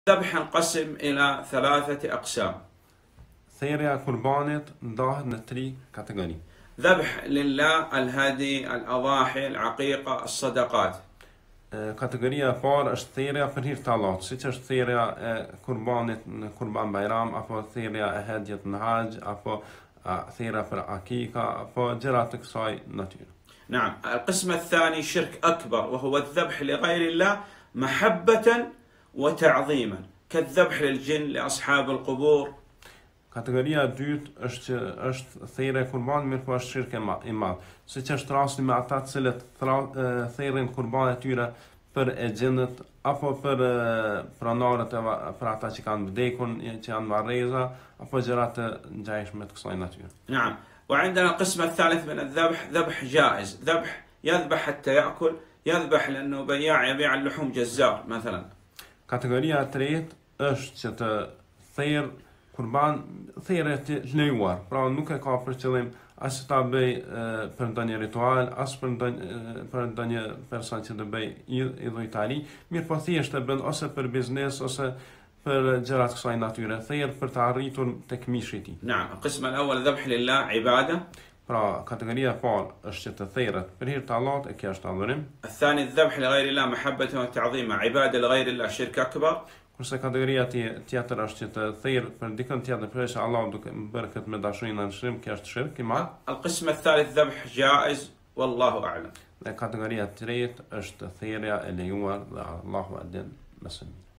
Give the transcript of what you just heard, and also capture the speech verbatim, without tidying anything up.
الذبح ينقسم إلى ثلاثة أقسام. Thirrja e kurbanit ndahet në tri kategori. ذبح لله الهدي الأضاحي العقيقة الصدقات. Kategoria e parë është thirrja për hir të Allahut, siç është thirrja e kurbanit në Kurban Bayram, apo thirrja e hedhjet në Haxh, apo thirrja për akika, apo gjëra të kësaj natyre. نعم. القسم الثاني شرك أكبر وهو الذبح لغير الله محبة وتعظيما كالذبح للجن لأصحاب القبور. Kategoria e dytë është që është thirrja e kurbanit, mirë po është shirk i madh, siç është rasti me ata të cilët thirrin kurbanet e tyre për e gjendët apo për pronarët e për ata që kanë vdekur, që janë marrëza apo gjëra të ngjashme të kësaj natyre. نعم. وعندنا القسم الثالث من الذبح ذبح جائز، ذبح يذبح حتى يأكل، يذبح لأنه بياع يبيع اللحوم جزار مثلا. Kategoria e tretë është që të thirr kurban thirrje të lejuar, pra nuk e ka për qëllim as ta bëj për ndonjë ritual, as për ndonjë për ndonjë person që të bëj idhujtari, mirë po thjesht e bën ose për biznes ose për gjëra të kësaj natyre, thirr për të arritur tek mishi i tij. نعم. القسم الأول ذبح لله عبادة. Pra kategoria e parë është që të thirret për hir të Allahut, e kjo është adhurim. الثاني الذبح لغير الله محبة وتعظيما عبادة لغير الله شرك أكبر. Kurse kategoria tjetër është që të thirr për dikën tjetër përveç Allahut duke bërë këtë me dashuri në anshrim, kjo është shirk i madh. القسم الثالث ذبح جائز والله أعلم. Dhe kategoria e tretë është thirrja e lejuar dhe Allahu e din më së miri.